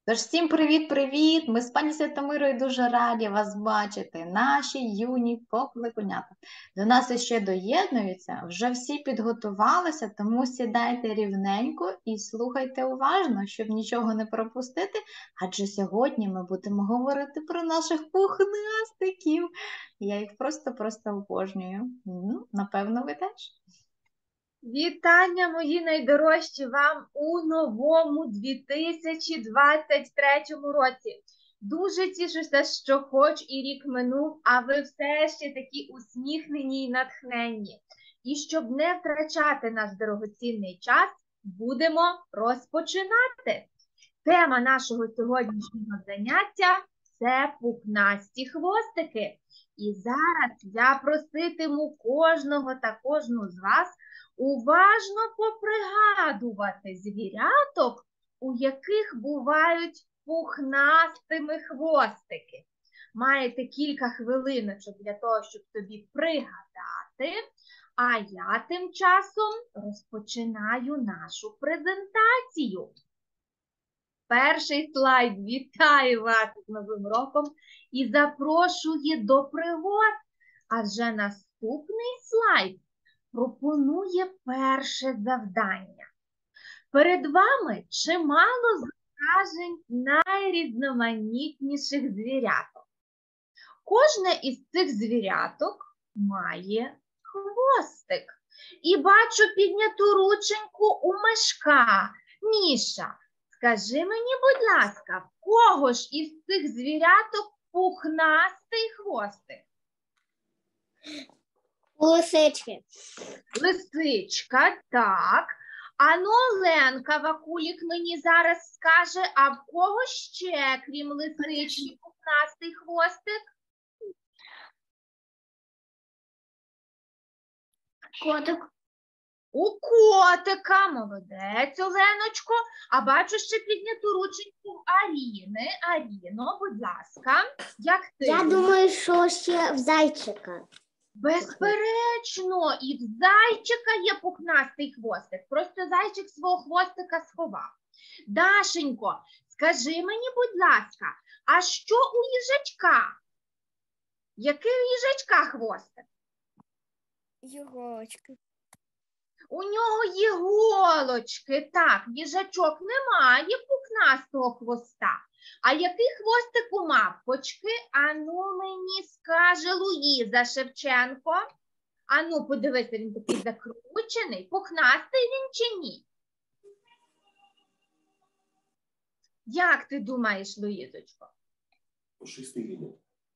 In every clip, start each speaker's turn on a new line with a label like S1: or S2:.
S1: Тож всім привіт-привіт! Ми з пані Святомирою дуже раді вас бачити, наші юні покликунята. До нас іще доєднуються, вже всі підготувалися, тому сідайте рівненько і слухайте уважно, щоб нічого не пропустити, адже сьогодні ми будемо говорити про наших пухнастиків. Я їх просто обожнюю. Напевно, ви теж.
S2: Вітання, мої найдорожчі, вам у новому 2023 році. Дуже тішуся, що хоч і рік минув, а ви все ще такі усміхнені і натхненні. І щоб не втрачати наш дорогоцінний час, будемо розпочинати. Тема нашого сьогоднішнього заняття – це пухнасті хвостики. І зараз я проситиму кожного та кожну з вас уважно попригадувати звіряток, у яких бувають пухнастими хвостики. Маєте кілька хвилиночок для того, щоб собі пригадати, а я тим часом розпочинаю нашу презентацію. Перший слайд вітає вас з Новим роком і запрошує до пригод, адже наступний слайд пропонує перше завдання. Перед вами чимало зображень найрізноманітніших звіряток. Кожне із цих звіряток має хвостик. І бачу підняту рученьку у Мишка. Міша, скажи мені, будь ласка, в кого ж із цих звіряток пухнастий хвостик?
S3: Лисички.
S2: Лисичка, так. Ану, Оленка Вакулік мені зараз скаже, а в кого ще, крім лисички, пухнастий хвостик?
S3: Котик.
S2: У котика, молодець, Оленочко. А бачу ще підняту рученьку Аріни. Аріно, будь ласка, як ти?
S3: Я думаю, що ще в зайчика.
S2: Безперечно, і в зайчика є пухнастий хвостик. Просто зайчик свого хвостика сховав. Дашенько, скажи мені, будь ласка, а що у їжачка? Який у їжачка хвостик?
S3: Іголочки.
S2: У нього є голочки. Так, їжачок не має пухнастого хвоста. А який хвостик у мавпочки? Ану мені скаже Луїза Шевченко. Ану, подивися, він такий закручений. Пухнастий він чи ні? Як ти думаєш, Луїзочко?
S4: Пушистий він.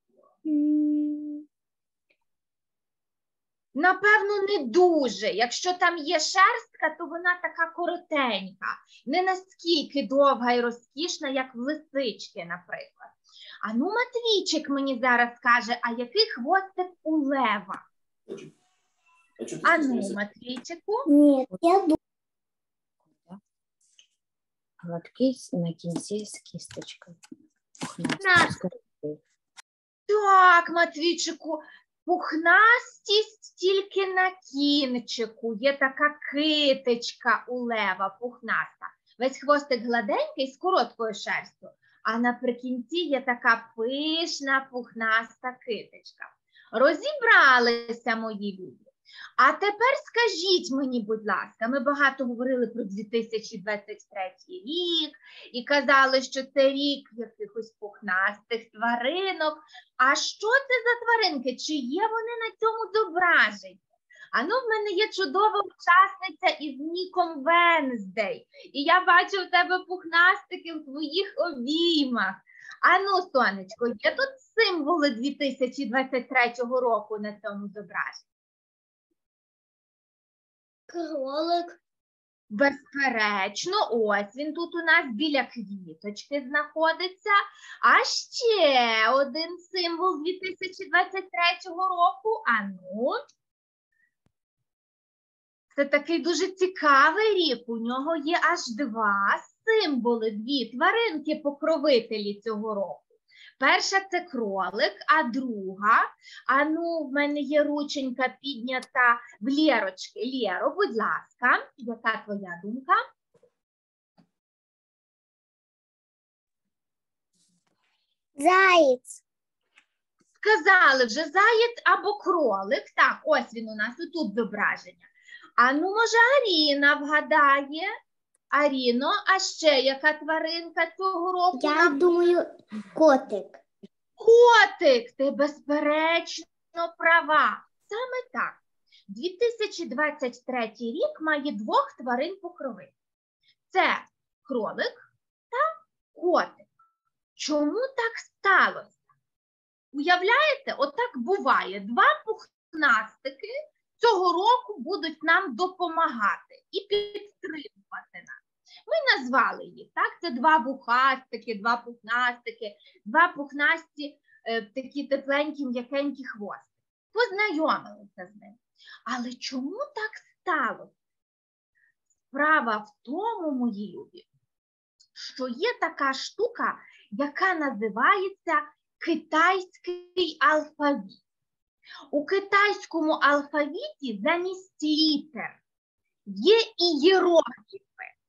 S2: Напевно, не дуже. Якщо там є шерстка, то вона така коротенька. Не наскільки довга і розкішна, як в лисички, наприклад. Ану, Матвійчик мені зараз скаже, а який хвостик у лева? Ану, Матвійчику.
S3: Ні, я думаю.
S5: Гладкий на кінці з кісточкою.
S2: Так, Матвійчику, пухнастість тільки на кінчику. Є така китичка у лева пухнаста. Весь хвостик гладенький з короткою шерстю, а наприкінці є така пишна пухнаста китичка. Розібралися, мої любі. А тепер скажіть мені, будь ласка, ми багато говорили про 2023 рік і казали, що це рік якихось пухнастих тваринок. А що це за тваринки? Чи є вони на цьому зображенні? Ану, в мене є чудова учасниця із ніком Венздей. І я бачу в тебе пухнастики в твоїх обіймах. Ану, сонечко, є тут символи 2023 року на цьому зображенні?
S3: Кролик.
S2: Безперечно, ось він тут у нас біля квіточки знаходиться. А ще один символ 2023 року. Ану. Це такий дуже цікавий рік. У нього є аж два символи, дві тваринки-покровителі цього року. Перша – це кролик, а друга, ану, в мене є рученька піднята в Лєрочки. Лєро, будь ласка, яка твоя думка?
S3: Заєць.
S2: Сказали вже заєць або кролик. Так, ось він у нас, і тут зображення. А ну, може, Аріна вгадає? Аріно, а ще яка тваринка цього року?
S3: Я думаю, котик.
S2: Котик, ти безперечно права. Саме так. 2023 рік має двох тварин-покровителів. Це кролик та котик. Чому так сталося? Уявляєте, отак буває. Два пухнастики цього року будуть нам допомагати і підтримувати нас. Ми назвали їх, так? Це два вухастики, два пухнастики, два пухнасті такі тепленькі, м'якенькі хвости. Познайомилися з ними. Але чому так сталося? Справа в тому, мої любі, що є така штука, яка називається китайський алфавіт. У китайському алфавіті замість літер є ієрогліфи.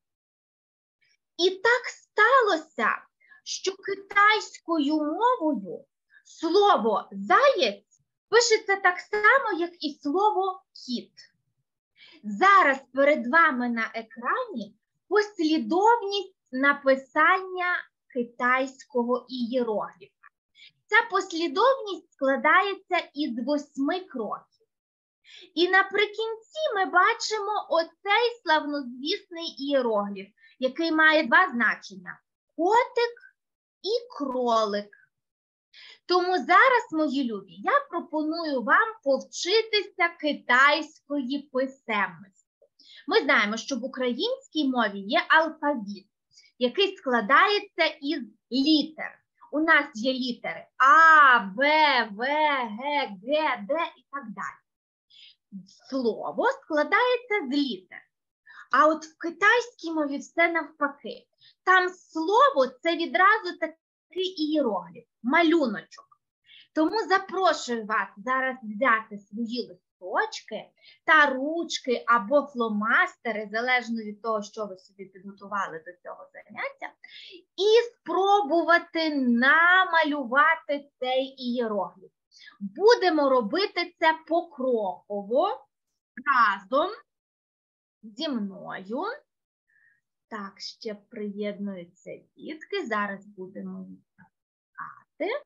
S2: І так сталося, що китайською мовою слово «заєць» пишеться так само, як і слово «кіт». Зараз перед вами на екрані послідовність написання китайського ієрогліфа. Ця послідовність складається із 8 кроків. І наприкінці ми бачимо оцей славнозвісний ієрогліф, який має два значення – котик і кролик. Тому зараз, мої любі, я пропоную вам повчитися китайської писемності. Ми знаємо, що в українській мові є алфавіт, який складається із літер. У нас є літери А, Б, В, Г, Г, Д і так далі. Слово складається з літер. А от в китайській мові все навпаки. Там слово – це відразу такий ієрогліф, малюночок. Тому запрошую вас зараз взяти свої листочки та ручки або фломастери, залежно від того, що ви собі підготували до цього заняття, і спробувати намалювати цей ієрогліф. Будемо робити це покроково, разом зі мною. Так, ще приєднуються дітки. Зараз будемо відпускати.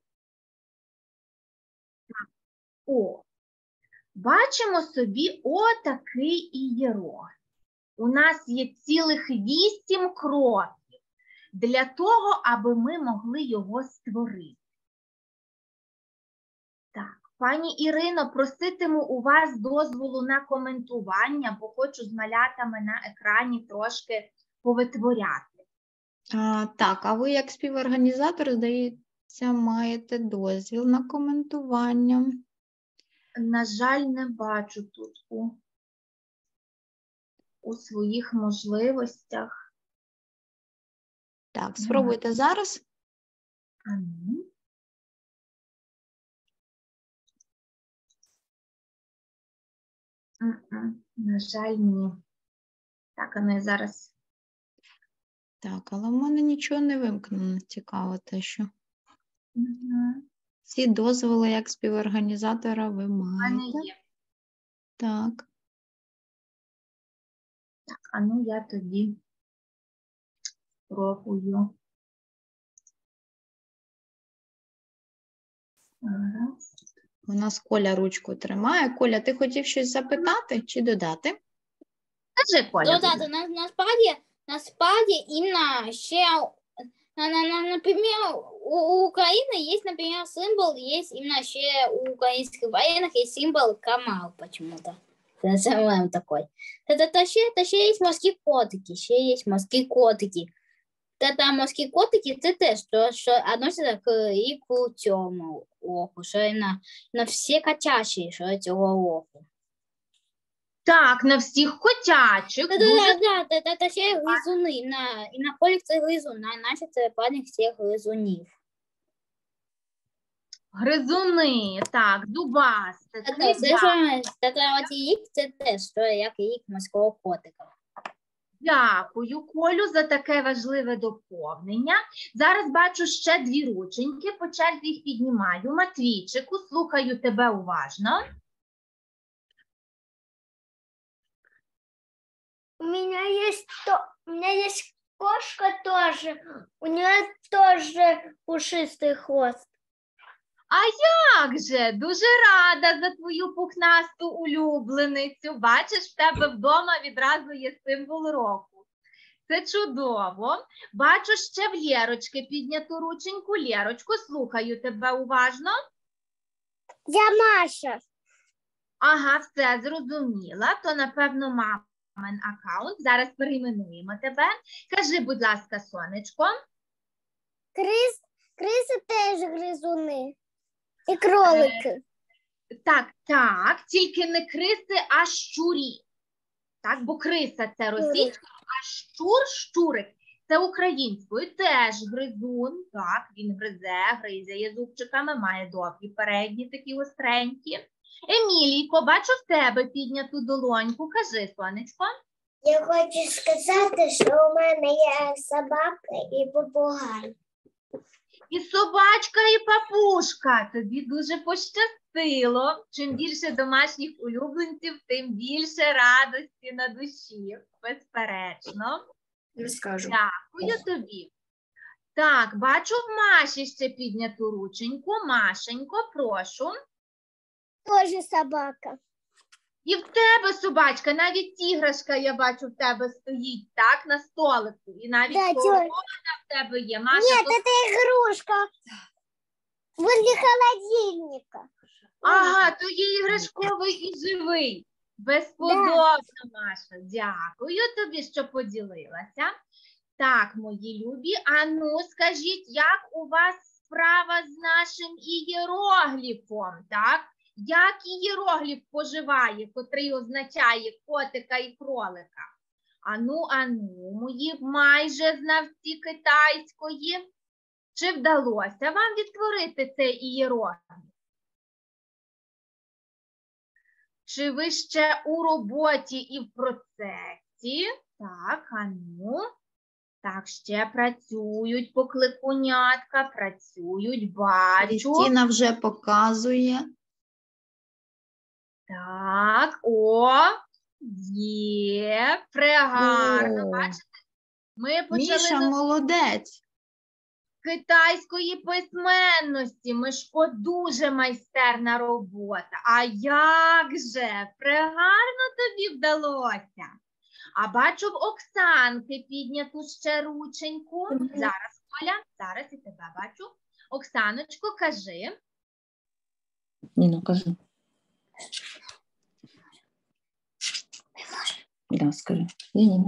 S2: О, бачимо собі отакий ієрогліф. У нас є цілих 8 кроків для того, аби ми могли його створити. Так, пані Ірино, проситиму у вас дозволу на коментування, бо хочу з малятами на екрані трошки повитворяти.
S1: Так, а ви як співорганізатор, здається, маєте дозвіл на коментування.
S2: На жаль, не бачу тут у своїх можливостях.
S1: Так, спробуйте зараз.
S2: На жаль, ні. Так, а не зараз.
S1: Так, але в мене нічого не вимкнено. Цікаво те, що всі дозволи як співорганізатора ви
S2: У мене
S1: маєте.
S2: є.
S1: Так.
S2: Так, а ну я тоді спробую. Зараз.
S1: У нас Коля ручку тримає. Коля, ти хотів щось запитати чи додати?
S2: Скажи, Коля. будь
S6: Додати, насправді іменно ще, наприклад, у України є, наприклад, символ, є іменно ще у українських воєнних є символ Камал почему-то. Це саме такой. Та ще є морські котики, Та морські котики це теж, що відноситься к ріку цьому оку, що на всі котячі, що цього оку.
S2: Так, на всіх котячих.
S6: Та ще гризуни, і на полі це гризуна, іначе це падних всіх гризунів.
S2: Гризуни, так, дубасти,
S6: Це рік, це теж, що як рік морського котика.
S2: Дякую, Колю, за таке важливе доповнення. Зараз бачу ще 2 рученьки, по черзі їх піднімаю. Матвійчику, слухаю тебе уважно.
S3: У меня есть кошка тоже. У нее тоже пушистый хвост.
S2: Як же, дуже рада за твою пухнасту улюбленицю. Бачиш, в тебе вдома відразу є символ року. Це чудово. Бачу ще в Лєрочки підняту рученьку. Лєрочко, слухаю тебе уважно.
S3: Я Маша.
S2: Ага, все зрозуміла. То, напевно, мамин аккаунт. Зараз перейменуємо тебе. Кажи, будь ласка, сонечко.
S3: Криси теж гризуни. І кролики.
S2: Так, тільки не криси, а щурі. Так, бо криса – це російською, а щурик – це українською. Теж гризун, так, він гризає зубчиками, має довгі передні такі остренькі. Емілійко, бачу в тебе підняту долоньку. Кажи, сонечко.
S3: Я хочу сказати, що у мене є собака і попугай.
S2: І собачка, і папушка. Тобі дуже пощастило. Чим більше домашніх улюбленців, тим більше радості на душі. Безперечно.
S5: Розкажу.
S2: Дякую тобі. Так, бачу в Маші ще підняту рученьку. Машенько, прошу.
S3: Тоже собака.
S2: І в тебе, собачка, навіть іграшка, я бачу, в тебе стоїть, так, на столику. І навіть
S3: Да,
S2: корона в тебе є. Маша,
S3: Нет,
S2: то-
S3: это игрушка. Возле холодильника.
S2: Ага, то є іграшковий і живий. Безподобно, Маша. Дякую тобі, що поділилася. Так, мої любі, а ну скажіть, як у вас справа з нашим ієрогліфом, так? Як ієрогліф поживає, котрий означає котика і кролика? Ану, мої майже знавці китайської. Чи вдалося вам відтворити цей ієрогліф? Чи ви ще у роботі і в процесі? Так, Так, ще працюють покликунятка, працюють, бачу.
S1: Крістіна вже показує.
S2: Так, є, прегарно.
S1: О,
S2: Бачите, ми почали
S1: Міша
S2: з
S1: молодець.
S2: китайської письменності. Мишко, дуже майстерна робота. А як же, прегарно тобі вдалося. А бачу в Оксанки підняту ще рученьку. Зараз, Оля, зараз і тебе бачу. Оксаночко, кажи.
S5: Ніна, кажи. Да, скажи. Я Ніна.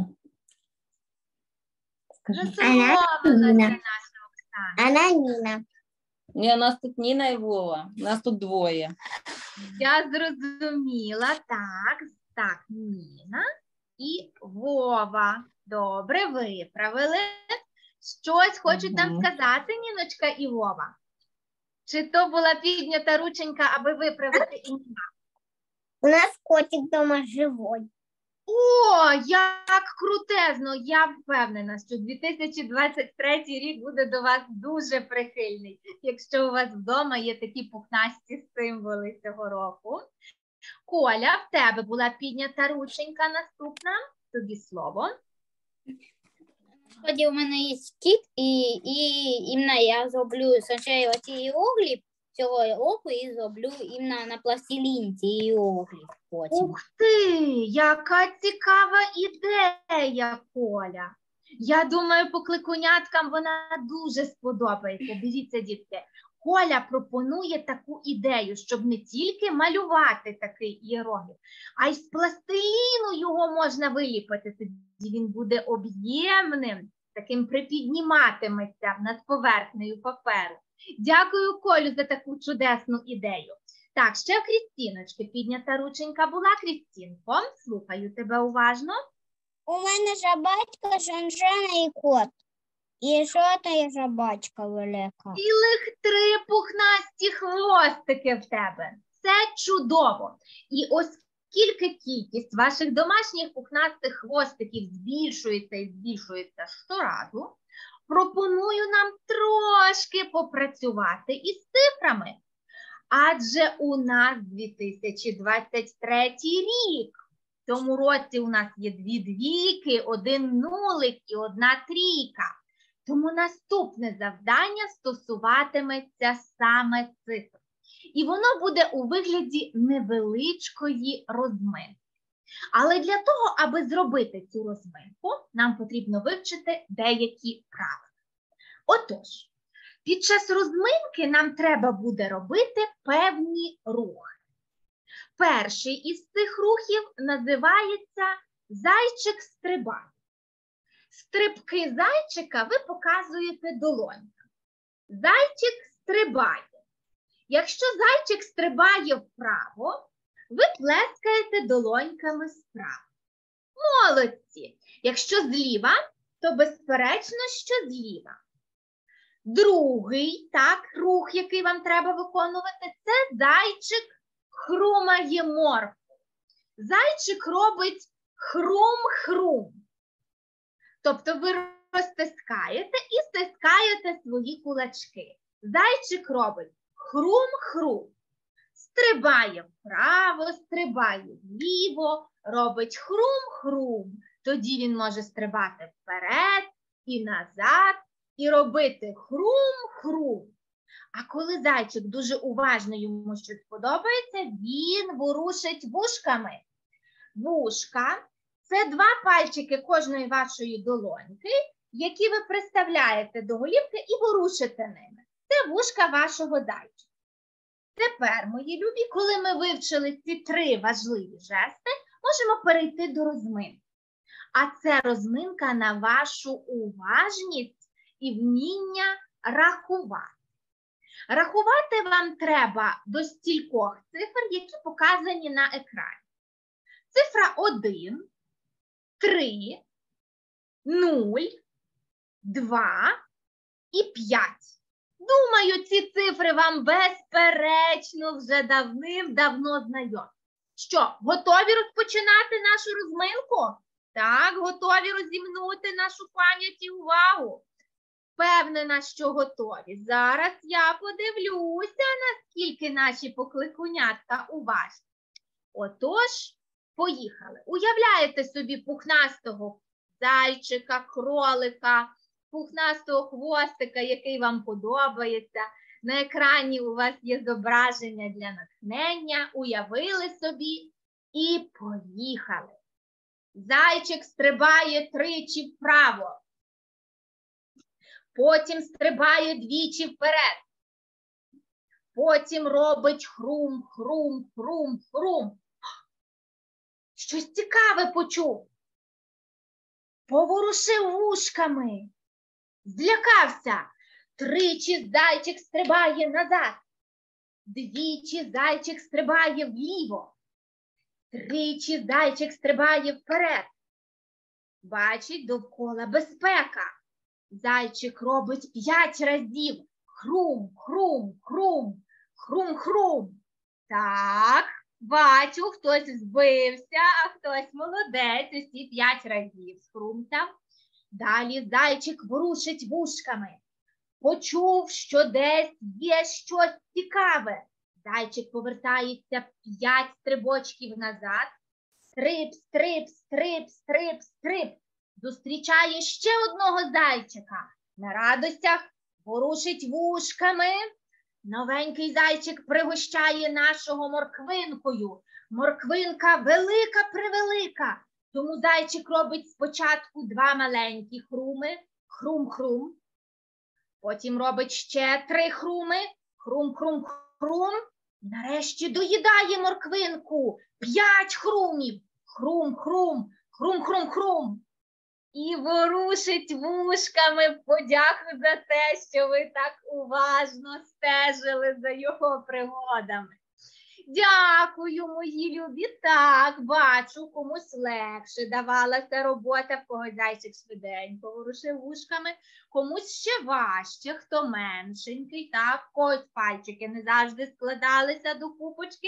S5: Скажи.
S2: Засоромилася
S3: Ніна.
S2: наша Оксана.
S3: Она Нина.
S5: Ні, у нас тут Ніна і Вова. У нас тут двоє.
S2: Я зрозуміла. Так, Ніна і Вова. Добре, виправили. Щось хочуть нам
S5: Мгм.
S2: сказати, Ніночка і Вова? Чи то була піднята рученька, аби виправити ім'я?
S3: У нас котик дома живой.
S2: О, як крутезно! Я впевнена, що 2023 рік буде до вас дуже прихильний, якщо у вас вдома є такі пухнасті символи цього року. Коля, в тебе була піднята рученька наступна. Тобі слово.
S6: Тоді у мене є кіт, і іменно я зроблю спочатку ці іерогліф цього року і зроблю іменно на пластиліні ці іерогліф потім.
S2: Ух ти, яка цікава ідея, Коля. Я думаю, покликуняткам вона дуже сподобається. Дивіться, дітки, Коля пропонує таку ідею, щоб не тільки малювати такий іерогліф, а й з пластиліну його можна виліпити. Тоді він буде об'ємним, таким припідніматиметься над поверхнею паперу. Дякую, Колю, за таку чудесну ідею. Так, ще в Крістіночки піднята рученька була. Крістінко, слухаю тебе уважно.
S3: У мене собачка, Жанжана і кот. І жовта собачка велика.
S2: Цілих 3 пухнасті хвостики в тебе. Це чудово. І Оскільки кількість ваших домашніх пухнастих хвостиків збільшується і збільшується щоразу, пропоную нам трошки попрацювати із цифрами. Адже у нас 2023 рік. В цьому році у нас є 2 двійки, 1 нулик і 1 трійка. Тому наступне завдання стосуватиметься саме цифр. І воно буде у вигляді невеличкої розминки. Але для того, аби зробити цю розминку, нам потрібно вивчити деякі правила. Отож, під час розминки нам треба буде робити певні рухи. Перший із цих рухів називається зайчик-стрибай. Стрибки зайчика ви показуєте долоньками. Зайчик стрибає. Якщо зайчик стрибає вправо, ви плескаєте долоньками справа. Молодці! Якщо зліва, то безперечно, що зліва. Другий рух, який вам треба виконувати, це зайчик хрумає моркву. Зайчик робить хрум-хрум. Тобто ви розтискаєте і стискаєте свої кулачки. Зайчик робить хрум-хрум. Стрибає вправо, стрибає вліво, робить хрум-хрум. Тоді він може стрибати вперед і назад і робити хрум-хрум. А коли зайчик дуже уважно йому щось подобається, він ворушить вушками. Вушка – це 2 пальчики кожної вашої долоньки, які ви приставляєте до голівки і ворушите ними. Це вушка вашого зайчика. Тепер, мої любі, коли ми вивчили ці 3 важливі жести, можемо перейти до розминки. А це розминка на вашу уважність і вміння рахувати. Рахувати вам треба до стількох цифр, які показані на екрані. Цифра 1, 3, 0, 2 і 5. Думаю, ці цифри вам безперечно вже давним-давно знайомі. Що, готові розпочинати нашу розминку? Так, готові розімнути нашу пам'ять і увагу? Впевнена, що готові. Зараз я подивлюся, наскільки наші покликунятка уважні. Отож, поїхали. Уявляєте собі пухнастого зайчика, кролика, пухнастого хвостика, який вам подобається. На екрані у вас є зображення для натхнення. Уявили собі і поїхали. Зайчик стрибає 3 вправо. Потім стрибає 2 вперед. Потім робить хрум, хрум, хрум, хрум. Щось цікаве почув. Поворушив вушками. Злякався. 3 зайчик стрибає назад. 2 зайчик стрибає вліво. 3 зайчик стрибає вперед. Бачить, довкола безпека. Зайчик робить 5 разів. Хрум, хрум, хрум, хрум, хрум. Так, бачу, хтось збився, а хтось молодець. Усі 5 разів схрумтав. Далі зайчик ворушить вушками. Почув, що десь є щось цікаве. Зайчик повертається 5 стрибочків назад. Стрип, стрип, стрип, стрип, стрип. Зустрічає ще одного зайчика. На радостях ворушить вушками. Новенький зайчик пригощає нашого морквинкою. Морквинка велика-превелика. Тому зайчик робить спочатку 2 маленькі хруми. Хрум-хрум. Потім робить ще 3 хруми. Хрум-хрум-хрум. Нарешті доїдає морквинку. 5 хрумів. Хрум-хрум. Хрум-хрум-хрум. І ворушить вушками в подяку за те, що ви так уважно стежили за його пригодами. Дякую, мої любі. Так, бачу, комусь легше давалася робота, в кого зайчик швиденько ворушив вушками, комусь ще важче, хто меншенький, так, в когось пальчики не завжди складалися до купочки,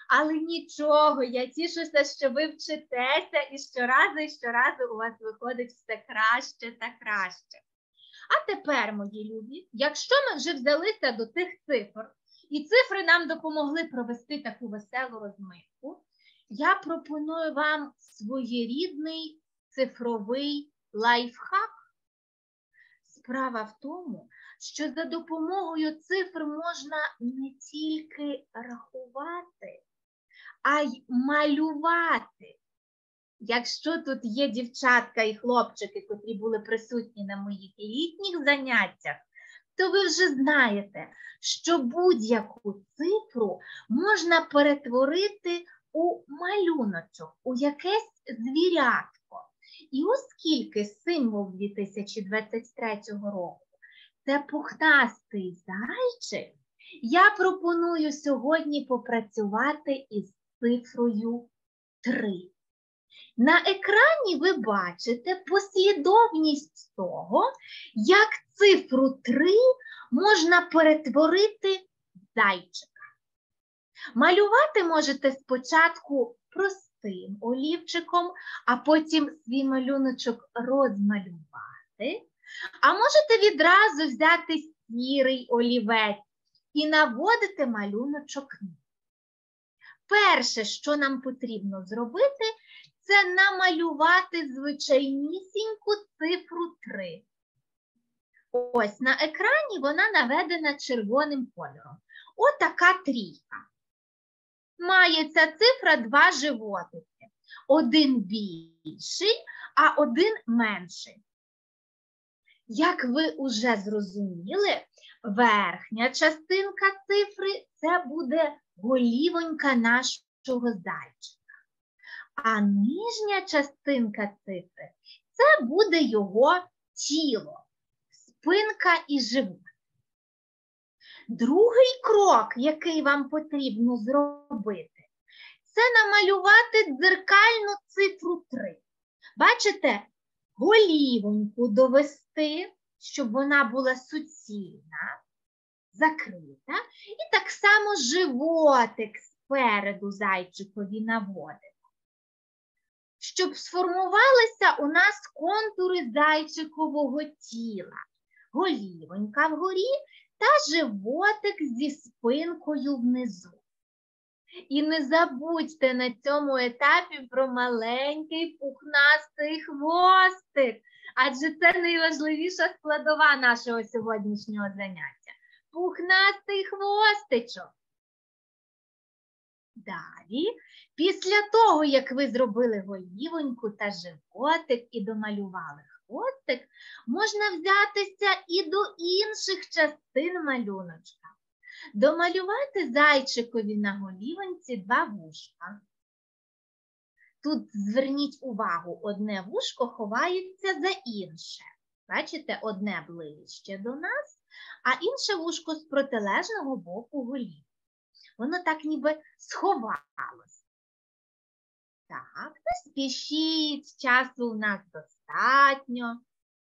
S2: Але нічого, я тішуся, що ви вчитеся і щоразу у вас виходить все краще та краще. А тепер, мої любі, якщо ми вже взялися до тих цифр, і цифри нам допомогли провести таку веселу розминку, я пропоную вам своєрідний цифровий лайфхак. Справа в тому, що за допомогою цифр можна не тільки рахувати, а й малювати. Якщо тут є дівчатка і хлопчики, котрі були присутні на моїх літніх заняттях, то ви вже знаєте, що будь-яку цифру можна перетворити у малюночок, у якесь звірятко. І оскільки символ 2023 року – це пухнастий зайчик, я пропоную сьогодні попрацювати із цифрою 3. На екрані ви бачите послідовність того, як цифру 3 можна перетворити в зайчика. Малювати можете спочатку простим олівчиком, а потім свій малюночок розмалювати. А можете відразу взяти сірий олівець і наводити малюночок. Перше, що нам потрібно зробити, це намалювати звичайнісіньку цифру 3. Ось на екрані вона наведена червоним кольором. Отака трійка. Має ця цифра 2 животики. Один більший, а один менший. Як ви уже зрозуміли, верхня частинка цифри – це буде голівонька нашого зайчика. А нижня частинка цифри – це буде його тіло, спинка і живот. Другий крок, який вам потрібно зробити, це намалювати дзеркальну цифру 3. Бачите, голівоньку довести, щоб вона була суцільна, закрита. І так само животик спереду зайчикові наводимо. Щоб сформувалися у нас контури зайчикового тіла. Голівонька вгорі та животик зі спинкою внизу. І не забудьте на цьому етапі про маленький пухнастий хвостик, адже це найважливіша складова нашого сьогоднішнього заняття. Пухнастий хвостичок. Далі, після того, як ви зробили голівоньку та животик і домалювали хвостик, можна взятися і до інших частин малюночка. Домалювати зайчикові на голівоньці 2 вушка. Тут зверніть увагу, одне вушко ховається за інше. Бачите, одне ближче до нас, а інше вушко з протилежного боку голівки. Воно так ніби сховалось. Так, не спішіть, часу у нас достатньо.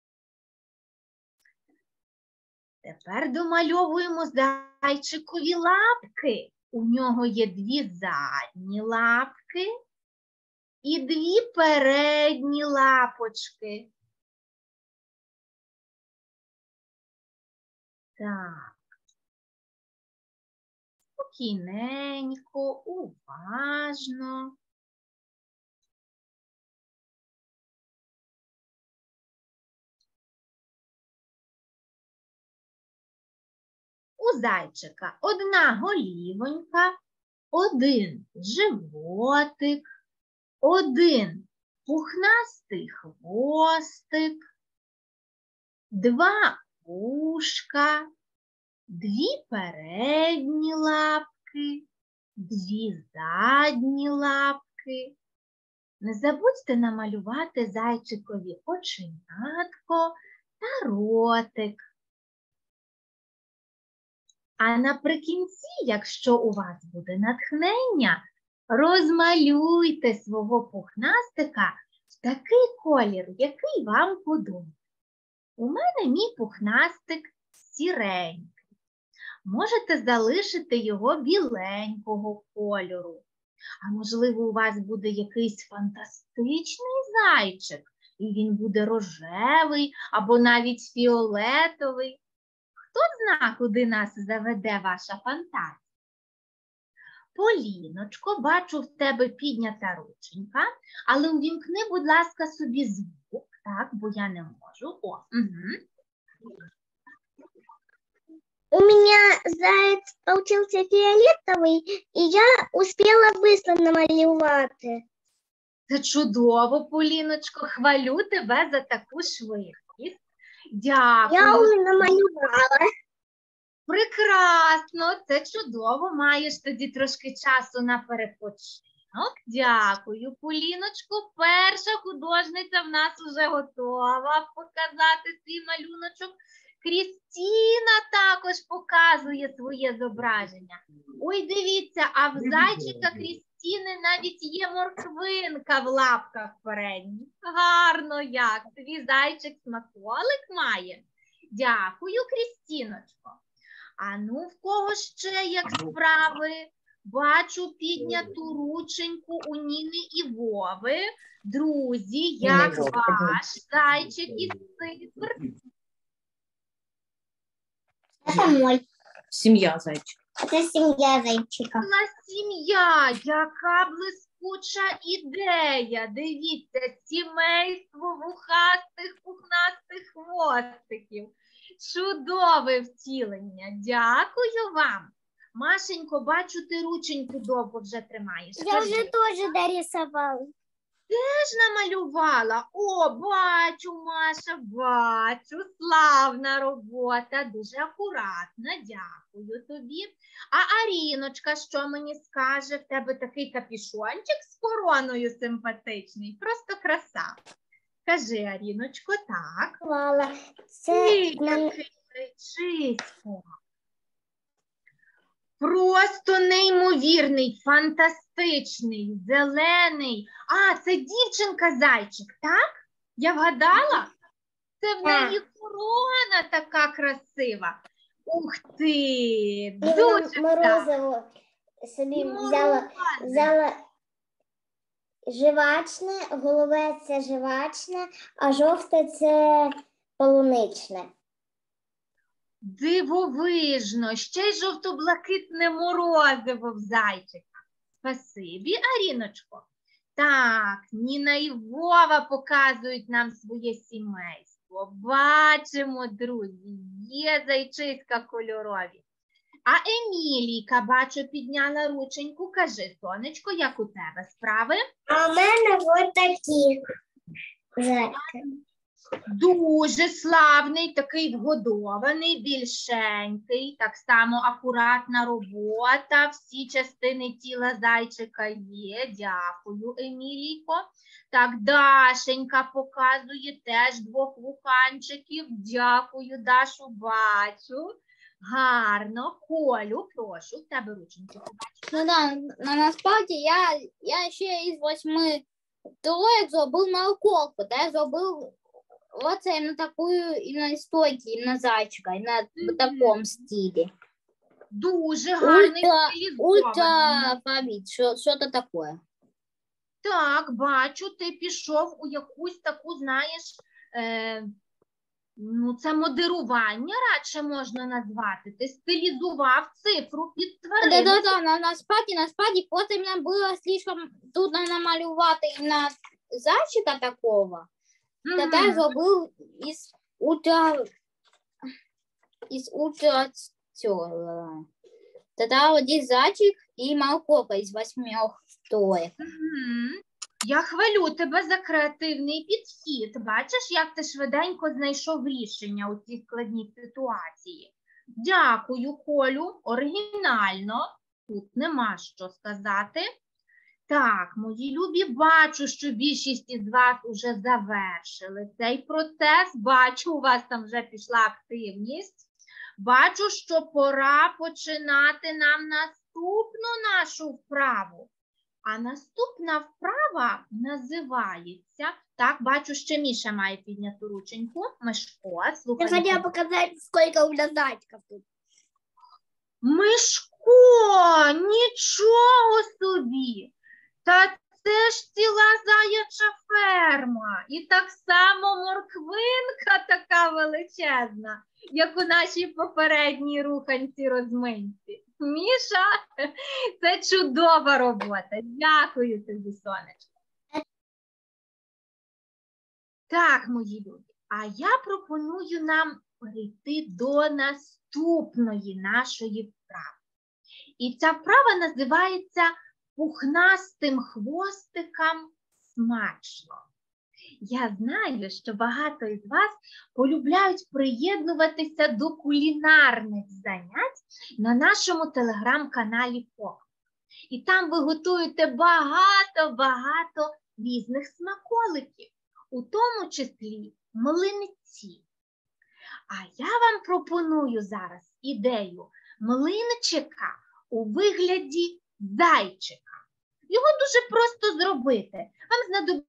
S2: Тепер домальовуємо зайчикові лапки. У нього є 2 задні лапки і 2 передні лапочки. Так. Спокійненько, уважно. У зайчика 1 голівонька, 1 животик, 1 пухнастий хвостик, 2 вушка, 2 передні лапки, 2 задні лапки. Не забудьте намалювати зайчикові оченятко та ротик. А наприкінці, якщо у вас буде натхнення, розмалюйте свого пухнастика в такий колір, який вам подобається. У мене мій пухнастик сіренький. Можете залишити його біленького кольору. А можливо, у вас буде якийсь фантастичний зайчик, і він буде рожевий або навіть фіолетовий. Хто зна, куди нас заведе ваша фантазія? Поліночко, бачу, в тебе піднята рученька, але увімкни, будь ласка, собі звук, так, бо я не можу. О, угу.
S3: У меня заяц получился фиолетовый, и я успела быстро намалевать.
S2: Це чудово, Поліночко, хвалю тебе за таку швидкість. Дякую.
S3: Я уже намалевала.
S2: Прекрасно, це чудово. Маєш тоді трошки часу на перепочинок. Дякую, Поліночко. Перша художниця в нас уже готова показати свій малюночок. Крістіна також показує своє зображення. Ой, дивіться, а в зайчика Крістіни навіть є морквинка в лапках передніх. Гарно як. Твій зайчик смаколик має. Дякую, Крістіночко. А ну, в кого ще як справи? Бачу підняту рученьку у Ніни і Вови. Друзі, як ваш зайчик із цифр?
S3: Это мой.
S5: Сім'я зайчика.
S3: Это семья зайчика.
S2: На сім'я, яка блискуча ідея. Дивіться, сімейство вухастих, пухнастих хвостиків. Чудове втілення. Дякую вам. Машенько, бачу, ти рученьку довго вже тримаєш.
S3: Я
S2: Кажи.
S3: уже тоже дорисовала.
S2: Теж намалювала? О, бачу, Маша, бачу. Славна робота, дуже акуратна, дякую тобі. А Аріночка, що мені скаже? В тебе такий капюшончик з короною симпатичний, просто краса. Кажи, Аріночко, так.
S3: Вала.
S2: Ой, який речисько. Просто неймовірний, фантастичний, зелений. А, це дівчинка-зайчик, так? Я вгадала? Це в неї корона така красива. Ух ти, дуже так.
S3: Морозиво собі взяла жвачне, голубе це жвачне, а жовте це полуничне.
S2: Дивовижно, ще й жовто-блакитне морозиво в зайчика. Спасибі, Аріночко. Так, Ніна і Вова показують нам своє сімейство. Бачимо, друзі, є зайчиська кольорові. А Емілійка, бачу, підняла рученьку. Кажи, сонечко, як у тебе справи?
S3: А в мене ось такі зайки.
S2: Дуже славний, такий вгодований, більшенький, так само акуратна робота, всі частини тіла зайчика є. Дякую, Емілійко. Так, Дашенька показує теж двох вуханчиків. Дякую, Дашу, бачу. Гарно. Колю, прошу, в тебе рученьку побачу.
S6: Ну да, насправді я ще із 8 троєк зробив морковку, да, я зробив оце іменно таку, іменно стойки, іменно зайчика, іменно в такому стилі.
S2: Дуже гарний
S6: Ультра фабіт, що це таке?
S2: Так, бачу, ти пішов у якусь таку, знаєш, ну це модерування радше можна назвати. Ти стилізував цифру під тварину.
S6: Да, насправді, потім нам було слишком трудно намалювати іменно зайчика такого. Тоді я зробив із цього. Тоді один зайчик і морковка із 8 троєк.
S2: Я хвалю тебе за креативний підхід. Бачиш, як ти швиденько знайшов рішення у цій складній ситуації. Дякую, Колю, оригінально. Тут нема що сказати. Так, мої любі, бачу, що більшість із вас вже завершили цей процес. Бачу, у вас там вже пішла активність. Бачу, що пора починати нам наступну нашу вправу. А наступна вправа називається, так, бачу, ще Міша має підняту рученьку. Мишко, слухай.
S3: Я хотіла показати, скільки у мене зайчиків тут.
S2: Мишко, Ого, нічого собі! Та це ж ціла заяча ферма. І так само морквинка така величезна, як у нашій попередній руханці-розминці. Міша, це чудова робота. Дякую тобі, сонечко. Так, мої любі, а я пропоную нам перейти до наступної нашої вправи. І ця вправа називається «Пухнастим хвостикам смачно». Я знаю, що багато із вас полюбляють приєднуватися до кулінарних занять на нашому телеграм-каналі «Поклик». І там ви готуєте багато різних смаколиків, у тому числі млинці. А я вам пропоную зараз ідею млинчика у вигляді зайчика. Його дуже просто зробити. Вам знадобиться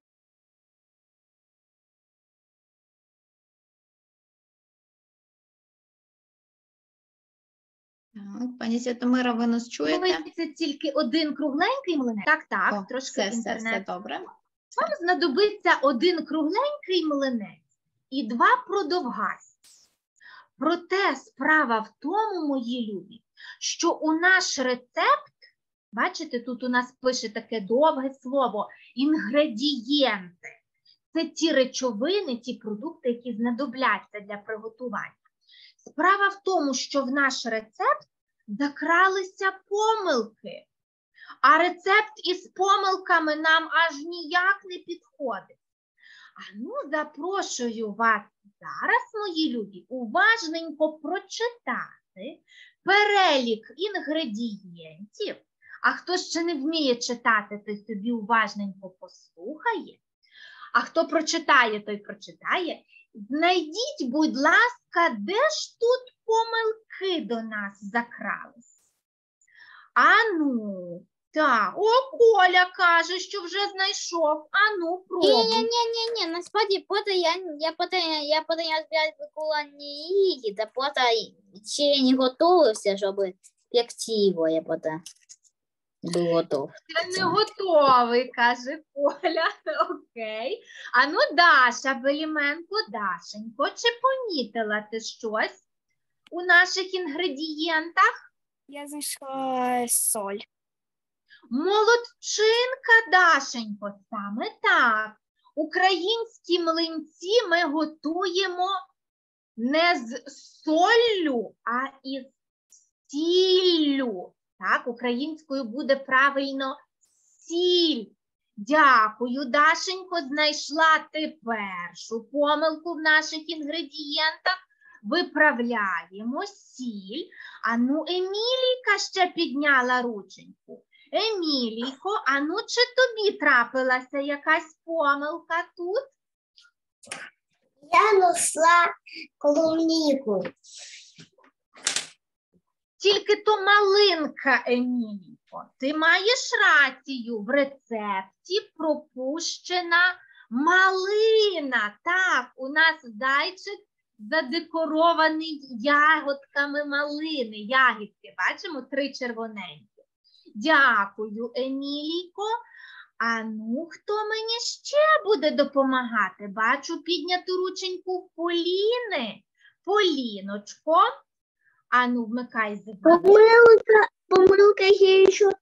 S1: Так, пані Святомира, ви нас чуєте?
S2: тільки один кругленький млинець. Так,
S1: О,
S2: трошки
S1: все
S2: інтернет.
S1: добре.
S2: Вам знадобиться один кругленький млинець і два продовгасті. Проте справа в тому, мої любі, що у наш рецепт, бачите, тут у нас пише таке довге слово «інгредієнти». Це ті речовини, ті продукти, які знадобляться для приготування. Справа в тому, що в наш рецепт закралися помилки. А рецепт із помилками нам аж ніяк не підходить. Запрошую вас зараз, мої любі, уважненько прочитати перелік інгредієнтів. А хто ще не вміє читати, той собі уважненько послухає. А хто прочитає, той прочитає. Знайдіть, будь ласка, де ж тут помилки до нас закрались? Так, Коля каже, що вже знайшов. Пробуй.
S6: Не, насправді, я опять виклала не її, та просто ще не готувався, щоб пекти його, я потім був готов.
S2: Я не готовий, каже Коля. Окей. Даша, Беліменко, Дашенько, чи помітила ти щось у наших інгредієнтах?
S3: Я знайшла соль.
S2: Молодчинка, Дашенько, саме так. Українські млинці ми готуємо не з соллю, а із сіллю. Так, українською буде правильно сіль. Дякую, Дашенько, знайшла ти першу помилку в наших інгредієнтах. Виправляємо сіль. Емілійка ще підняла рученьку. Емілійко, чи тобі трапилася якась помилка тут?
S3: Я знайшла клубнику.
S2: Тільки то малинка, Емілійко. Ти маєш рацію, в рецепті пропущена малина. Так, у нас зайчик задекорований ягодками малини. Ягідки, бачимо, 3 червоненькі. Дякую, Емілійко. Хто мені ще буде допомагати? Бачу підняту рученьку Поліни. Поліночко. Вмикай звук.
S3: Помылка я еще,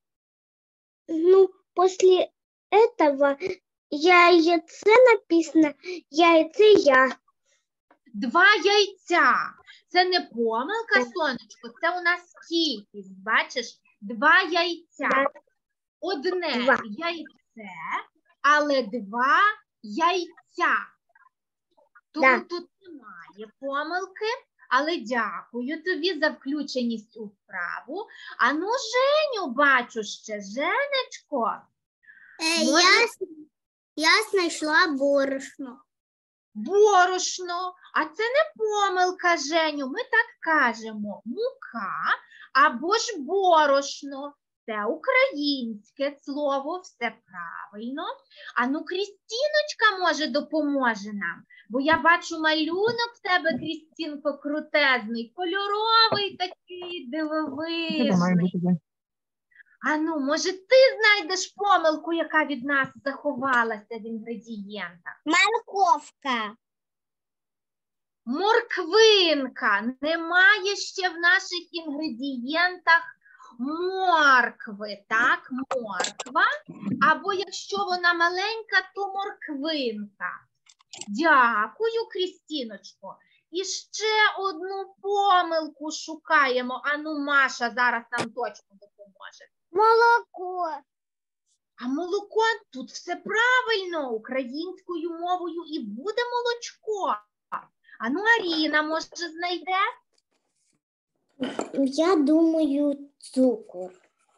S3: после этого яйце написано, яйце я.
S2: 2 яйця. Це не помилка, сонечко, це у нас кількість, бачиш? 2 яйця. Одне
S3: 2
S2: яйце, але 2 яйця. Тому тут немає помилки. Але дякую тобі за включеність у вправу. Женю бачу ще. Женечко.
S3: Я знайшла борошно.
S2: Борошно. А це не помилка, Женю. Ми так кажемо. Мука або ж борошно. це українське слово, все правильно. А ну, Крістіночка, може, допоможе нам. Бо я бачу малюнок в тебе, Крістінко, крутезний, кольоровий такий, дивовижний. А ну, може, ти знайдеш помилку, яка від нас заховалася в інгредієнтах?
S3: Морковка.
S2: Морквинка. Немає ще в наших інгредієнтах моркви, так? Морква. Або якщо вона маленька, то морквинка. Дякую, Крістіночко. І ще одну помилку шукаємо. Ану, Маша зараз нам точно допоможе.
S3: Молоко.
S2: А молоко, тут все правильно, українською мовою і буде молочко. Ану, Аріна, може, знайде?
S3: Я думаю, цукор.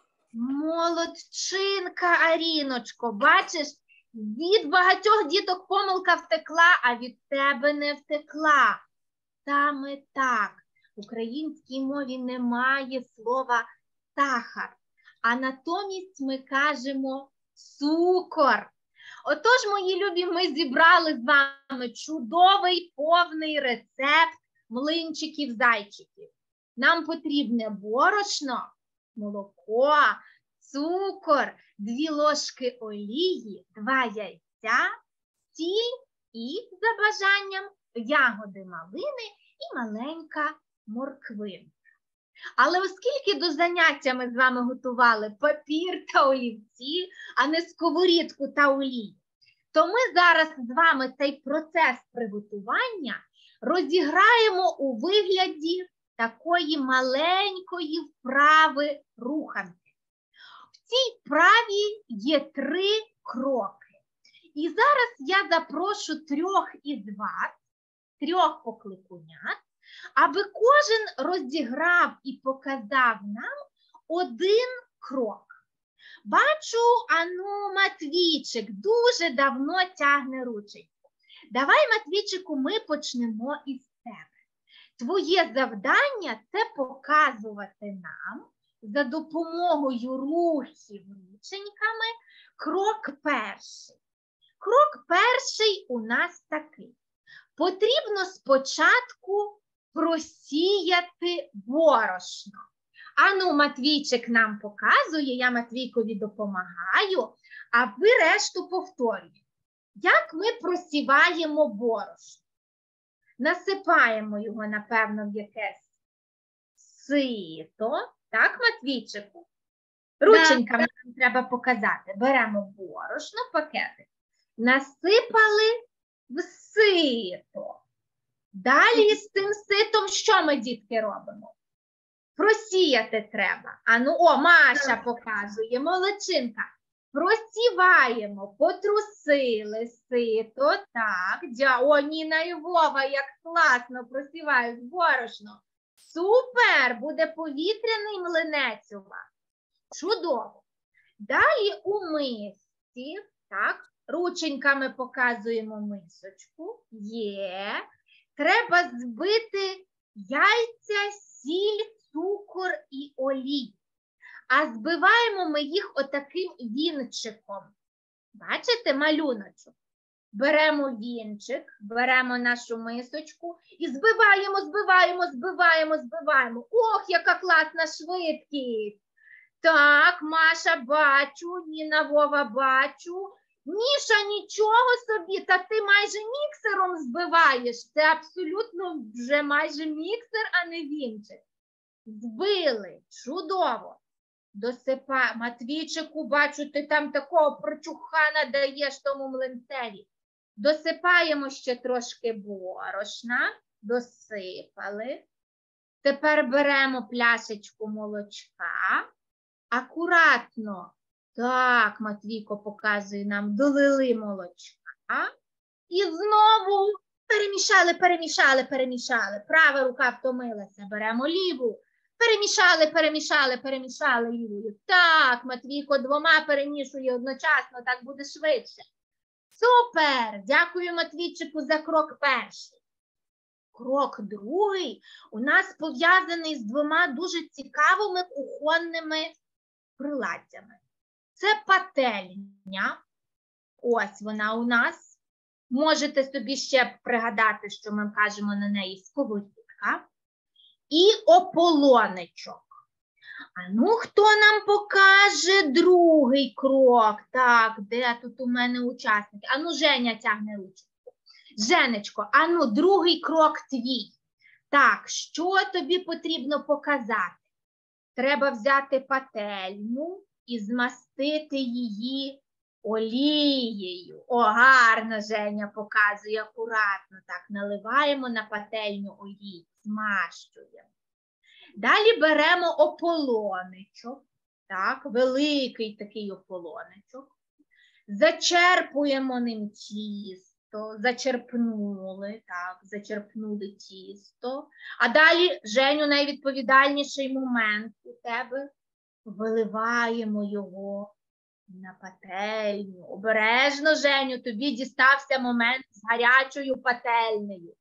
S2: Молодчинка, Аріночко, бачиш, від багатьох діток помилка втекла, а від тебе не втекла. Саме так. В українській мові немає слова сахар, а натомість ми кажемо цукор. Отож, мої любі, ми зібрали з вами чудовий повний рецепт млинчиків-зайчиків. Нам потрібне борошно, молоко, цукор, 2 ложки олії, 2 яйця, сіль і, за бажанням, ягоди малини і маленька морквинка. Але оскільки до заняття ми з вами готували папір та олівці, а не сковорідку та олію, то ми зараз з вами цей процес приготування розіграємо у вигляді такої маленької вправи руханки. В цій вправі є 3 кроки. І зараз я запрошу 3 із вас, 3 покликунят, аби кожен розіграв і показав нам 1 крок. Бачу, ану, Матвійчик дуже давно тягне рученьку. Давай, Матвійчику, ми почнемо із тебе. Твоє завдання – це показувати нам за допомогою рухів рученьками крок перший. Крок перший у нас такий. Потрібно спочатку просіяти борошно. Ану, Матвійчик нам показує, я Матвійкові допомагаю, а ви решту повторюєте. Як ми просіваємо борошно? Насипаємо його, напевно, в якесь сито. Так, Матвійчику? Рученьками нам треба показати. Беремо борошно, пакетик. Насипали в сито. Далі з цим ситом що ми, дітки, робимо? Просіяти треба. Ану, о, Маша показує, молодчинка. Просіваємо, потрусили сито, так. О, Ніна і Вова, як класно просівають борошно. Супер, буде повітряний млинець у вас. Чудово. Далі у мисці, так, рученьками показуємо мисочку. Є. Треба збити яйця, сіль, цукор і олію. А збиваємо ми їх отаким вінчиком. Бачите, малюночок? Беремо вінчик, беремо нашу мисочку і збиваємо, збиваємо, збиваємо, збиваємо. Ох, яка класна швидкість! Так, Маша, бачу, Ніна, Вова, бачу. Міша, нічого собі, та ти майже міксером збиваєш. Це абсолютно вже майже міксер, а не вінчик. Збили, чудово. Досипай, Матвійчику, бачу, ти там такого прочухана даєш тому млинцеві. Досипаємо ще трошки борошна, досипали. Тепер беремо пляшечку молочка. Акуратно, так, Матвійко показує нам, долили молочка. І знову перемішали, перемішали, перемішали. Права рука втомилася, беремо ліву. Перемішали, перемішали, перемішали лівою. Так, Матвійко 2 перемішує одночасно, так буде швидше. Супер! Дякую, Матвійчику, за крок перший. Крок другий у нас пов'язаний з 2 дуже цікавими кухонними приладдями. Це пательня. Ось вона у нас. Можете собі ще пригадати, що ми кажемо на неї сковорідка. І ополонечок. А ну, хто нам покаже другий крок? Так, де тут у мене учасники? А ну, Женя тягне ручку. Женечко, а ну, другий крок твій. Так, що тобі потрібно показати? Треба взяти пательню і змастити її олією. О, гарно Женя показує, акуратно. Так, наливаємо на пательню олію, змащуємо. Далі беремо ополонечок, так, великий такий ополонечок. Зачерпуємо ним тісто, зачерпнули, так, зачерпнули тісто. А далі, Женю, найвідповідальніший момент у тебе. Виливаємо його на пательню. Обережно, Женю, тобі дістався момент з гарячою пательнею.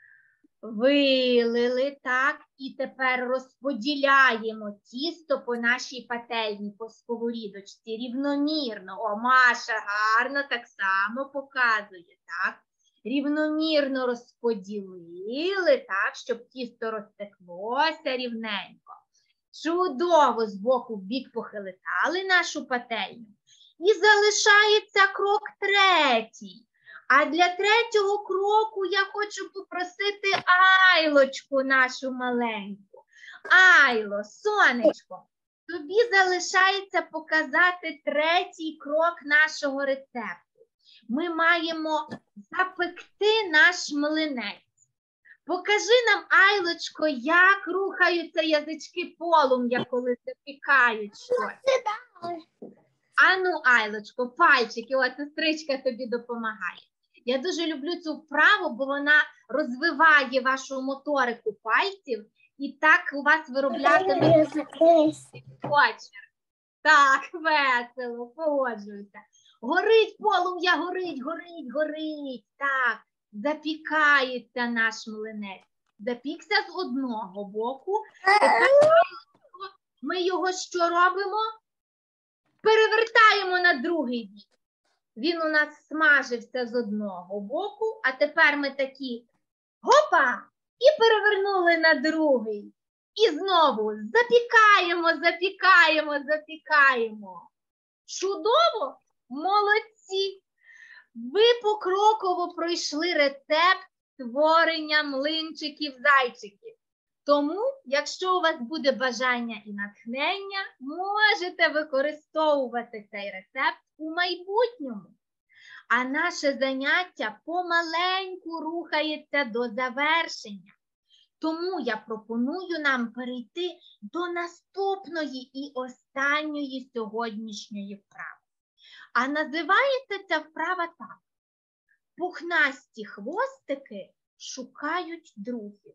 S2: Вилили, так, і тепер розподіляємо тісто по нашій пательні, по сковорідочці, рівномірно. О, Маша гарно так само показує, так. Рівномірно розподілили, так, щоб тісто розтеклося рівненько. Чудово з боку в бік похилитали нашу пательню. І залишається крок третій. А для третього кроку я хочу попросити Айлочку нашу маленьку. Айло, сонечко, тобі залишається показати третій крок нашого рецепту. Ми маємо запекти наш млинець. Покажи нам, Айлочко, як рухаються язички полум'я, коли запікають щось. Ану, Айлочко, пальчики, от сестричка тобі допомагає. Я дуже люблю цю вправу, бо вона розвиває вашу моторику пальців і так у вас вироблятиметься почерк. Так, весело, погоджуюся. Горить полум'я, горить, горить, горить. Так, запікається наш млинець. Запікся з одного боку. Тепер ми його що робимо? Перевертаємо на другий бік. Він у нас смажився з одного боку, а тепер ми такі гопа і перевернули на другий. І знову запікаємо, запікаємо, запікаємо. Чудово? Молодці! Ви покроково пройшли рецепт створення млинчиків-зайчиків. Тому, якщо у вас буде бажання і натхнення, можете використовувати цей рецепт у майбутньому. А наше заняття помаленьку рухається до завершення. Тому я пропоную нам перейти до наступної і останньої сьогоднішньої вправи. А називається ця вправа так. Пухнасті хвостики шукають друзів.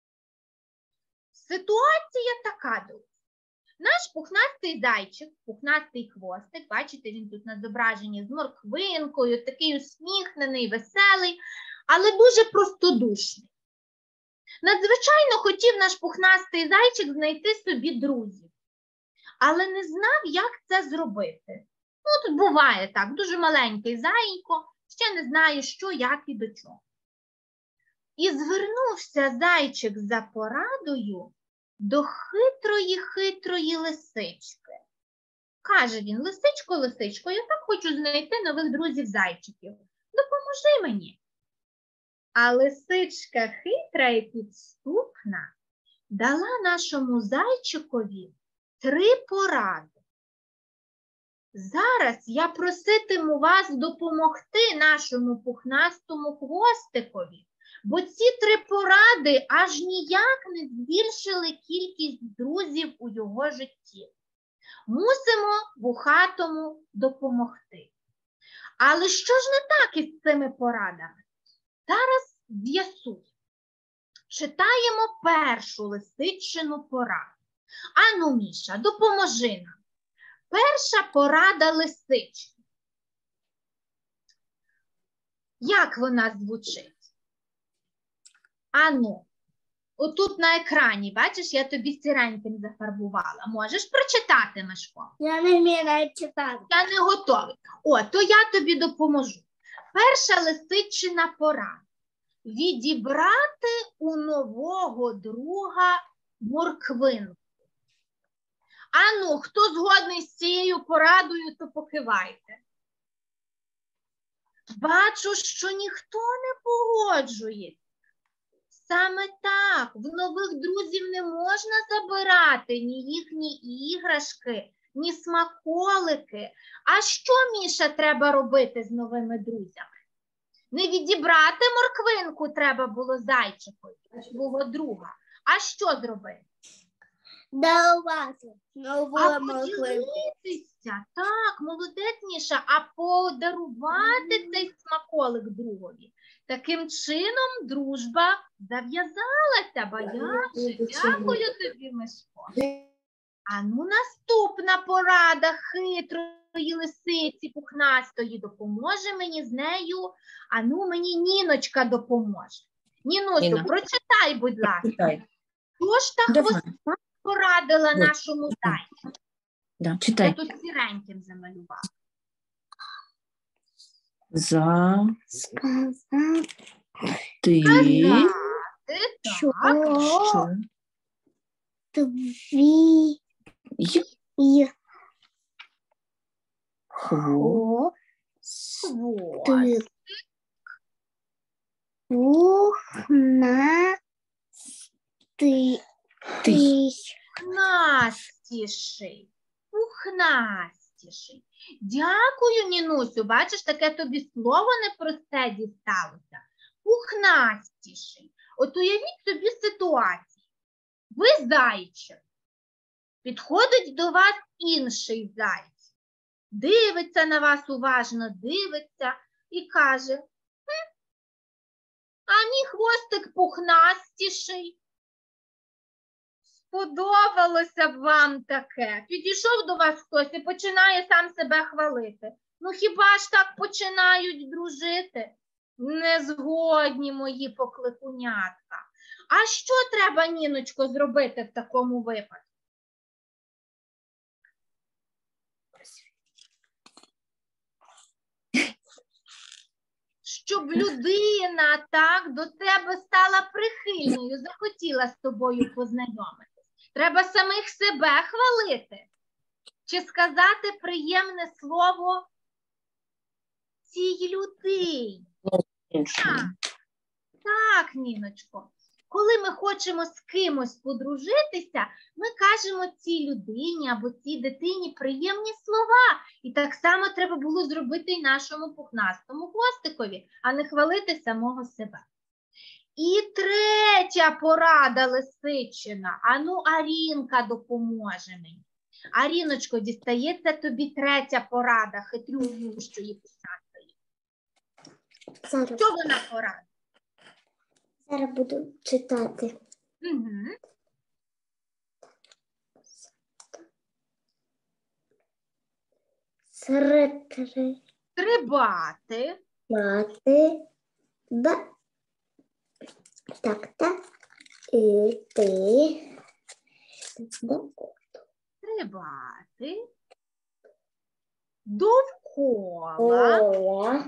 S2: Ситуація така, друзі. Наш пухнастий зайчик, пухнастий хвостик, бачите, він тут на зображенні з морквинкою, такий усміхнений, веселий, але дуже простодушний. Надзвичайно хотів наш пухнастий зайчик знайти собі друзів, але не знав, як це зробити. Ну, тут буває так, дуже маленький зайко, ще не знає, що, як і до чого. І звернувся зайчик за порадою до хитрої лисички. Каже він: лисичко, лисичко, я так хочу знайти нових друзів-зайчиків. Допоможи мені. А лисичка хитра і підступна дала нашому зайчикові 3 поради. Зараз я проситиму вас допомогти нашому пухнастому хвостикові, бо ці 3 поради аж ніяк не збільшили кількість друзів у його житті. Мусимо вухатому допомогти. Але що ж не так із цими порадами? Зараз з'ясуємо. Читаємо першу лисичину пораду. Ану, Міша, допоможи нам. Перша порада лисички. Як вона звучить? Ану. Отут на екрані, бачиш, я тобі сіреньким зафарбувала. Можеш прочитати, Мишко?
S3: Я не вмію читати.
S2: Я не готовий. О, то я тобі допоможу. Перша лисичина порада. Відібрати у нового друга морквинку. Ану, хто згодний з цією порадою, то покивайте. Бачу, що ніхто не погоджується. Саме так, в нових друзів не можна забирати ні їхні іграшки, ні смаколики. А що, Міша, треба робити з новими друзями? Не відібрати морквинку треба було зайчикові, свого друга. А що зробити?
S3: Дарувати нову
S2: А
S3: морквинку.
S2: поділитися, так, молодець, Міша, а подарувати цей смаколик другові. Таким чином дружба зав'язалася, Баяше. Дякую тобі, Мишко. А ну наступна порада хитрої лисиці пухнастої допоможе мені з нею. А ну мені Ніночка допоможе. Нінусю,
S5: Ніна.
S2: прочитай, будь ласка.
S5: Читай.
S2: Що ж та
S5: Давай.
S2: хвоста порадила
S5: Вот.
S2: нашому зайцю?
S5: Да,
S2: Я
S5: читай.
S2: тут сіреньким замалювала.
S5: За
S3: Сказати,
S5: ти
S2: Казати,
S3: що
S2: так.
S5: що
S3: твій
S5: й хо
S2: Хвост.
S3: ти пухнастий.
S5: ти
S2: Пухнастіший. Пухнастіший. Дякую, Нінусю. Бачиш, таке тобі слово непросте дісталося. Пухнастіший. От уявіть собі ситуацію. Ви зайчик. Підходить до вас інший зайчик. Дивиться на вас уважно, дивиться і каже: а мій хвостик пухнастіший. Сподобалося б вам таке. Підійшов до вас хтось і починає сам себе хвалити. Ну хіба ж так починають дружити? Незгодні мої покликунятка. А що треба, Ніночко, зробити в такому випадку? Щоб людина так до тебе стала прихильною, захотіла з тобою познайомитись. Треба самих себе хвалити. Чи сказати приємне слово цій людині. Так, так, Ніночко. Коли ми хочемо з кимось подружитися, ми кажемо цій людині або цій дитині приємні слова. І так само треба було зробити і нашому пухнастому хвостикові, а не хвалити самого себе. І третя порада лисичина. Ану, Арінка допоможе мені. Аріночко, дістається тобі третя порада хитрющої пухнастої.
S3: Зараз,
S2: Що вона порада?
S3: зараз буду читати.
S2: Угу. Стрибати.
S3: Мати, так, і ти,
S2: Стрибати. Довкола.
S3: Ола,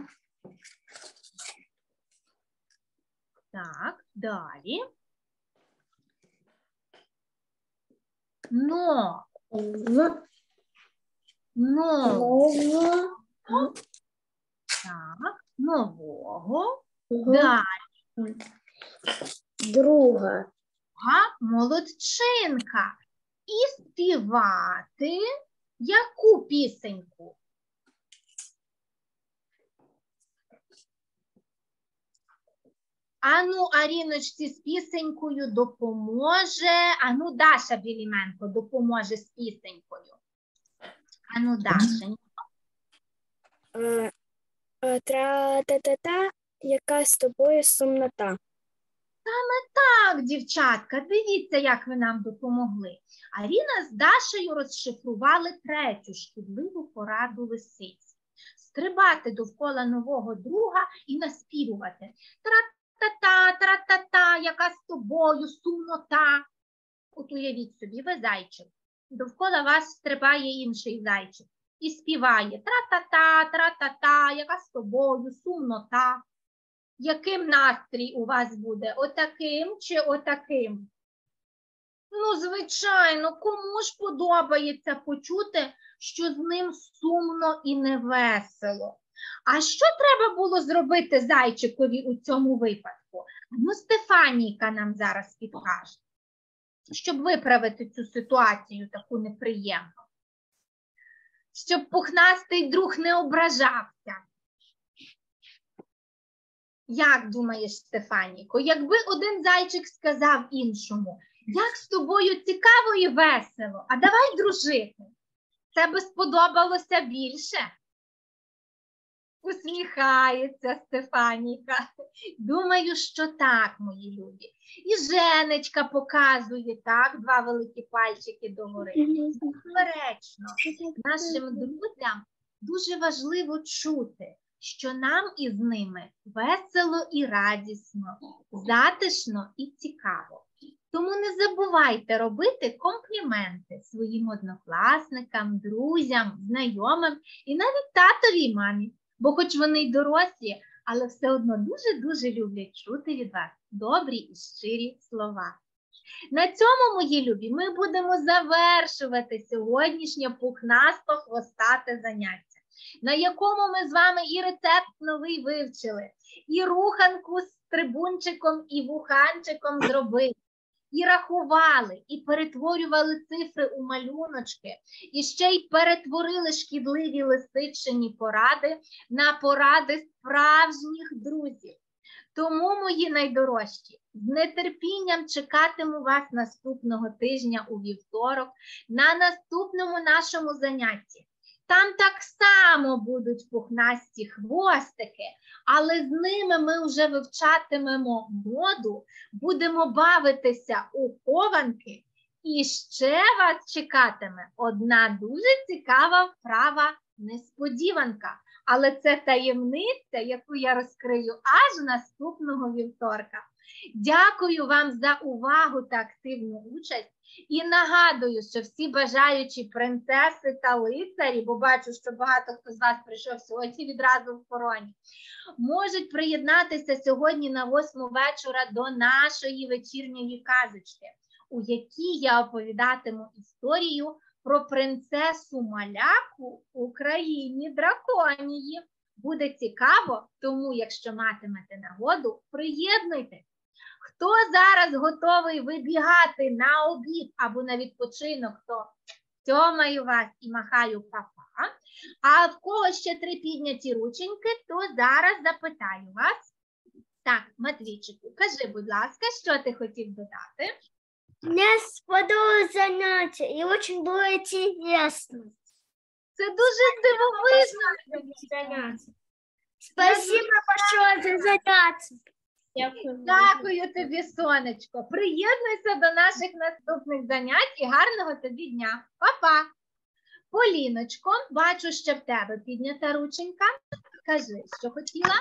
S2: Так, далі. Но.
S3: в,
S2: Но.
S3: ново,
S2: Так, нового.
S3: го,
S2: Далі.
S3: друга,
S2: Молодчинка. І співати яку пісеньку? Ану, Аріночці з пісенькою допоможе. Ану, Даша Біліменко допоможе з пісенькою. Ану, Даша.
S7: Тра-та-та-та, яка з тобою сумнота.
S2: Так, дівчатка, дивіться, як ви нам допомогли. Аріна з Дашею розшифрували третю шкідливу пораду лисиці. Стрибати довкола нового друга і наспівувати. тра-та-та, тра-та-та, яка з тобою сумнота. От уявіть собі, ви зайчик. Довкола вас стрибає інший зайчик і співає тра-та-та, тра-та-та, яка з тобою сумнота. Яким настрій у вас буде? Отаким чи отаким? Ну, звичайно, кому ж подобається почути, що з ним сумно і невесело? А що треба було зробити зайчикові у цьому випадку? Ну, Стефанійка нам зараз підкаже, щоб виправити цю ситуацію таку неприємну. Щоб пухнастий друг не ображався. Як думаєш, Стефанійко, якби один зайчик сказав іншому, як з тобою цікаво і весело, а давай дружити, це би сподобалося більше? Усміхається Стефанійка. Думаю, що так, мої любі. І Женечка показує, так, два великі пальчики догори. Безперечно, нашим друзям дуже важливо чути, що нам із ними весело і радісно, затишно і цікаво. Тому не забувайте робити компліменти своїм однокласникам, друзям, знайомим і навіть татові і мамі. Бо хоч вони й дорослі, але все одно дуже-дуже люблять чути від вас добрі і щирі слова. На цьому, мої любі, ми будемо завершувати сьогоднішнє пухнасто-хвостате заняття, на якому ми з вами і рецепт новий вивчили, і руханку з трибунчиком і вуханчиком зробили, і рахували, і перетворювали цифри у малюночки, і ще й перетворили шкідливі лисичині поради на поради справжніх друзів. Тому, мої найдорожчі, з нетерпінням чекатиму вас наступного тижня у вівторок на наступному нашому занятті. Там так само будуть пухнасті хвостики, але з ними ми вже вивчатимемо моду, будемо бавитися у хованки, і ще вас чекатиме одна дуже цікава вправа несподіванка. Але це таємниця, яку я розкрию аж наступного вівторка. Дякую вам за увагу та активну участь. І нагадую, що всі бажаючі принцеси та лицарі, бо бачу, що багато хто з вас прийшов сьогодні відразу в короні, можуть приєднатися сьогодні на 8 вечора до нашої вечірньої казочки, у якій я оповідатиму історію про принцесу Маляку у країні драконії. Буде цікаво, тому якщо матимете нагоду, приєднуйтесь. Хто зараз готовий вибігати на обід або на відпочинок, то цьомаю вас і махаю па-па. А в кого ще 3 підняті рученьки, то зараз запитаю вас. Так, Матвійчику, кажи, будь ласка, що ти хотів додати?
S3: Мне сподобалось заняття і дуже було цікаво.
S2: Це дуже дивовижно заняття.
S3: Спасибо большое за заняття.
S2: Дякую тобі, сонечко. Приєднуйся до наших наступних занять і гарного тобі дня. Па-па! Поліночко, бачу, що в тебе піднята рученька. Кажи, що хотіла?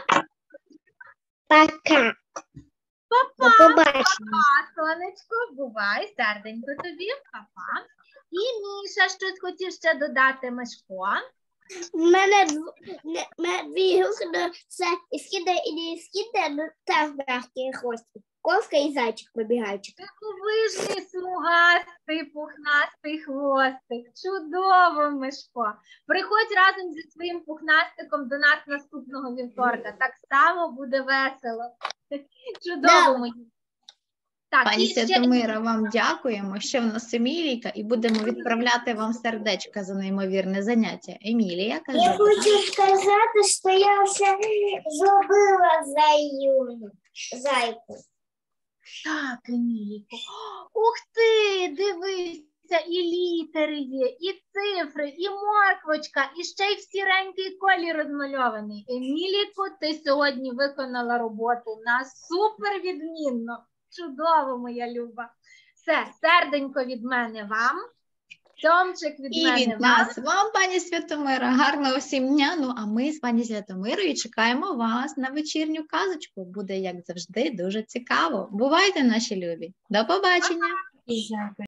S3: Пока.
S2: Па-па!
S3: До побачення.
S2: Па-па, сонечко, бувай, серденько тобі. Па-па. І Міша щось хотів ще додати, Мишко.
S3: У мене дві руки, це і скидає, і не скидає, але теж м'який хвостик. Ковка і зайчик вибігаючи.
S2: Дивовижний, смугастий, пухнастий хвостик. Чудово, Мишко. Приходь разом зі своїм пухнастиком до нас наступного вівторка. Так само буде весело. Чудово, мої. Так,
S1: Пані
S2: і ще...
S1: Святомира, вам дякуємо. Ще в нас Емілійка, і будемо відправляти вам сердечка за неймовірне заняття. Емілія,
S3: Я
S1: кажи.
S3: хочу сказати, що я вже зробила зайку.
S2: Так, Емілійко. Ух ти, дивися, і літери є, і цифри, і морквочка, і ще й в сіренький колір розмальований. Емілійко, ти сьогодні виконала роботу на супер відмінно. Чудово, моя люба. Все, серденько від мене вам. Цьомчик від
S1: І
S2: мене
S1: від
S2: вам.
S1: нас вам, пані Святомира, гарного всім дня. Ну, а ми з пані Святомирою чекаємо вас на вечірню казочку. Буде, як завжди, дуже цікаво. Бувайте, наші любі. До побачення!